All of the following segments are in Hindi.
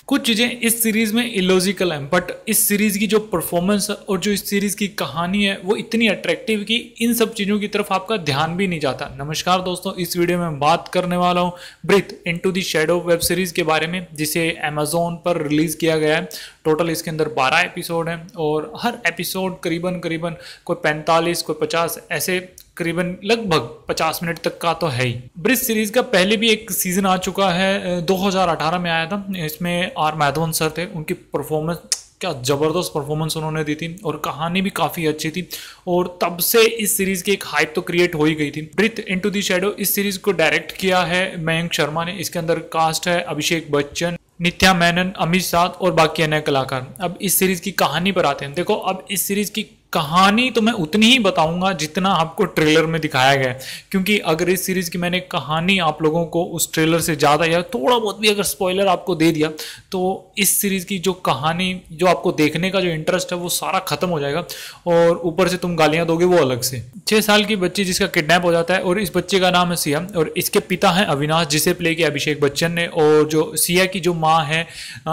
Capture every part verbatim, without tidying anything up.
कुछ चीज़ें इस सीरीज़ में इलॉजिकल हैं, बट इस सीरीज़ की जो परफॉर्मेंस और जो इस सीरीज़ की कहानी है वो इतनी अट्रैक्टिव कि इन सब चीज़ों की तरफ आपका ध्यान भी नहीं जाता। नमस्कार दोस्तों, इस वीडियो में बात करने वाला हूँ Breathe Into the Shadow web series के बारे में, जिसे अमेजोन पर रिलीज़ किया गया है। टोटल इसके अंदर बारह एपिसोड हैं और हर एपिसोड करीबन करीबन कोई पैंतालीस कोई पचास ऐसे करीबन लगभग पचास मिनट तक का तो है ही। ब्रीथ सीरीज का पहले भी एक सीजन आ चुका है, दो हज़ार अठारह में आया था। इसमें आर माधवन सर थे, उनकी परफॉर्मेंस क्या ज़बरदस्त परफॉर्मेंस उन्होंने दी थी और कहानी भी काफ़ी अच्छी थी और तब से इस सीरीज़ की एक हाइप तो क्रिएट हो ही गई थी। ब्रीथ इनटू द शैडो इस सीरीज़ को डायरेक्ट किया है मयंक शर्मा ने। इसके अंदर कास्ट है अभिषेक बच्चन, नित्या मेनन, अमित साध और बाकी अन्य कलाकार। अब इस सीरीज़ की कहानी पर आते हैं। देखो, अब इस सीरीज़ की कहानी तो मैं उतनी ही बताऊंगा जितना आपको ट्रेलर में दिखाया गया है, क्योंकि अगर इस सीरीज़ की मैंने कहानी आप लोगों को उस ट्रेलर से ज़्यादा या थोड़ा बहुत भी अगर स्पॉइलर आपको दे दिया तो इस सीरीज़ की जो कहानी, जो आपको देखने का जो इंटरेस्ट है वो सारा खत्म हो जाएगा और ऊपर से तुम गालियां दोगे वो अलग से। छः साल की बच्ची जिसका किडनैप हो जाता है और इस बच्चे का नाम है सिया और इसके पिता हैं अविनाश जिसे प्ले किया अभिषेक बच्चन ने, और जो सिया की जो माँ है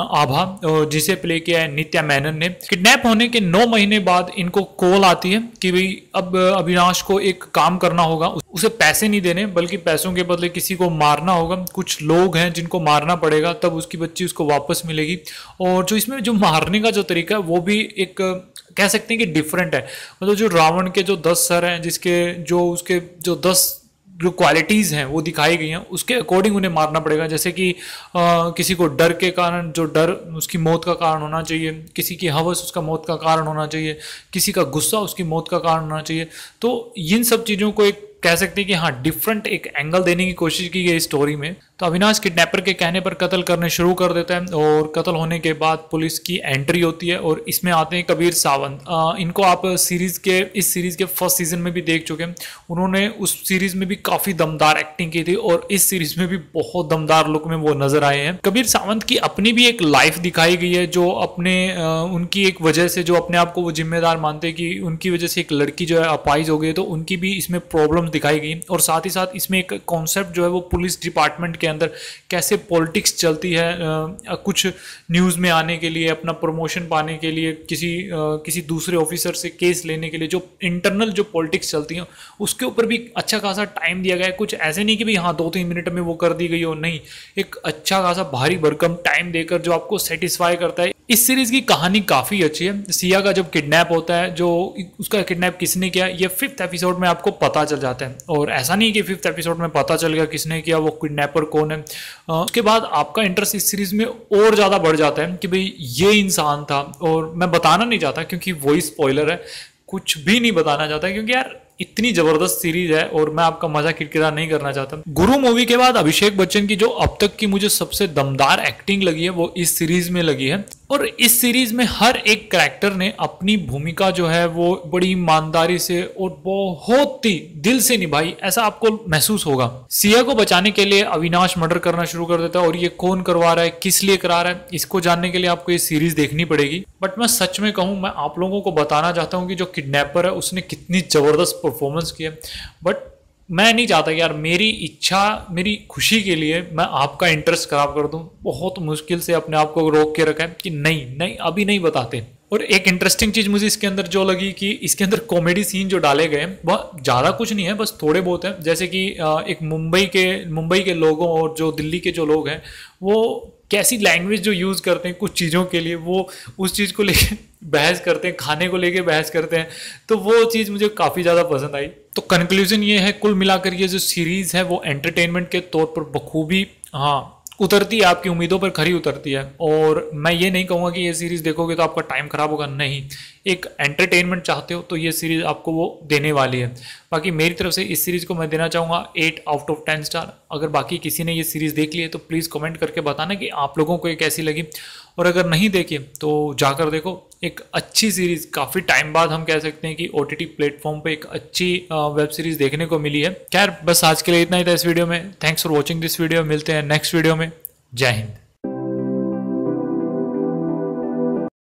आभा जिसे प्ले किया है नित्या मेनन ने। किडनैप होने के नौ महीने बाद इनको कॉल आती है कि भाई अब अविनाश को एक काम करना होगा, उसे पैसे नहीं देने बल्कि पैसों के बदले किसी को मारना होगा। कुछ लोग हैं जिनको मारना पड़ेगा, तब उसकी बच्ची उसको वापस मिलेगी। और जो इसमें जो मारने का जो तरीका है वो भी एक कह सकते हैं कि डिफरेंट है। मतलब जो रावण के जो दस सर हैं, जिसके जो उसके जो दस जो क्वालिटीज़ हैं वो दिखाई गई हैं, उसके अकॉर्डिंग उन्हें मारना पड़ेगा। जैसे कि आ, किसी को डर के कारण, जो डर उसकी मौत का कारण होना चाहिए, किसी की हवस उसका मौत का कारण होना चाहिए, किसी का गुस्सा उसकी मौत का कारण होना चाहिए। तो इन सब चीज़ों को एक कह सकते हैं कि हाँ डिफरेंट एक एंगल देने की कोशिश की गई स्टोरी में। तो अविनाश किडनैपर के कहने पर कत्ल करने शुरू कर देता है और कत्ल होने के बाद पुलिस की एंट्री होती है और इसमें आते हैं कबीर सावंत। आ, इनको आप सीरीज के इस सीरीज के फर्स्ट सीजन में भी देख चुके हैं। उन्होंने उस सीरीज में भी काफी दमदार एक्टिंग की थी और इस सीरीज में भी बहुत दमदार लुक में वो नजर आए हैं। कबीर सावंत की अपनी भी एक लाइफ दिखाई गई है, जो अपने आ, उनकी एक वजह से, जो अपने आप को वो जिम्मेदार मानते हैं कि उनकी वजह से एक लड़की जो है अपाइज हो गई, तो उनकी भी इसमें प्रॉब्लम दिखाई गई। और साथ ही साथ इसमें एक कॉन्सेप्ट जो है वो पुलिस डिपार्टमेंट के अंदर कैसे पॉलिटिक्स चलती है, आ, कुछ न्यूज़ में आने के लिए, अपना प्रमोशन पाने के लिए, किसी आ, किसी दूसरे ऑफिसर से केस लेने के लिए, जो इंटरनल जो पॉलिटिक्स चलती हैं उसके ऊपर भी अच्छा खासा टाइम दिया गया है। कुछ ऐसे नहीं कि भाई हाँ दो तीन मिनट में वो कर दी गई हो, नहीं, एक अच्छा खासा भारी भरकम टाइम देकर जो आपको सेटिस्फाई करता है। इस सीरीज की कहानी काफ़ी अच्छी है। सिया का जब किडनैप होता है, जो उसका किडनैप किसने किया, ये फिफ्थ एपिसोड में आपको पता चल जाता है। और ऐसा नहीं कि फिफ्थ एपिसोड में पता चल गया किसने किया, वो किडनैपर कौन है। उसके बाद आपका इंटरेस्ट इस सीरीज में और ज़्यादा बढ़ जाता है कि भाई ये इंसान था। और मैं बताना नहीं चाहता क्योंकि वही स्पॉइलर है, कुछ भी नहीं बताना चाहता क्योंकि यार इतनी जबरदस्त सीरीज है और मैं आपका मजा किरकिरा नहीं करना चाहता। गुरु मूवी के बाद अभिषेक बच्चन की जो अब तक की मुझे सबसे दमदार एक्टिंग लगी है वो इस सीरीज में लगी है। और इस सीरीज में हर एक कैरेक्टर ने अपनी भूमिका जो है वो बड़ी ईमानदारी से और बहुत ही दिल से निभाई, ऐसा आपको महसूस होगा। सिया को बचाने के लिए अविनाश मर्डर करना शुरू कर देता है और ये कौन करवा रहा है, किस लिए करा रहा है, इसको जानने के लिए आपको ये सीरीज देखनी पड़ेगी। बट मैं सच में कहूँ, मैं आप लोगों को बताना चाहता हूँ कि जो किडनैपर है उसने कितनी जबरदस्त परफॉर्मेंस की है। बट मैं नहीं चाहता कि यार मेरी इच्छा, मेरी खुशी के लिए मैं आपका इंटरेस्ट खराब कर दूं। बहुत मुश्किल से अपने आप को रोक के रखा है कि नहीं नहीं अभी नहीं बताते। और एक इंटरेस्टिंग चीज़ मुझे इसके अंदर जो लगी कि इसके अंदर कॉमेडी सीन जो डाले गए वह ज़्यादा कुछ नहीं है, बस थोड़े बहुत हैं। जैसे कि एक मुंबई के मुंबई के लोगों और जो दिल्ली के जो लोग हैं वो कैसी लैंग्वेज जो यूज़ करते हैं कुछ चीज़ों के लिए, वो उस चीज़ को लेके बहस करते हैं, खाने को लेके बहस करते हैं। तो वो चीज़ मुझे काफ़ी ज़्यादा पसंद आई। तो कंक्लूजन ये है, कुल मिलाकर ये जो सीरीज़ है वो एंटरटेनमेंट के तौर पर बखूबी हाँ उतरती है, आपकी उम्मीदों पर खरी उतरती है। और मैं ये नहीं कहूँगा कि ये सीरीज़ देखोगे तो आपका टाइम खराब होगा, नहीं, एक एंटरटेनमेंट चाहते हो तो ये सीरीज़ आपको वो देने वाली है। बाकी मेरी तरफ से इस सीरीज़ को मैं देना चाहूँगा eight out of ten star. अगर बाकी किसी ने ये सीरीज़ देख ली है तो प्लीज़ कमेंट करके बताना कि आप लोगों को ये कैसी लगी, और अगर नहीं देखी तो जाकर देखो। एक अच्छी सीरीज़, काफ़ी टाइम बाद हम कह सकते हैं कि ओ टी टी प्लेटफॉर्म पे एक अच्छी वेब सीरीज़ देखने को मिली है। खैर बस आज के लिए इतना ही था इस वीडियो में। Thanks for watching this video. मिलते हैं नेक्स्ट वीडियो में। जय हिंद।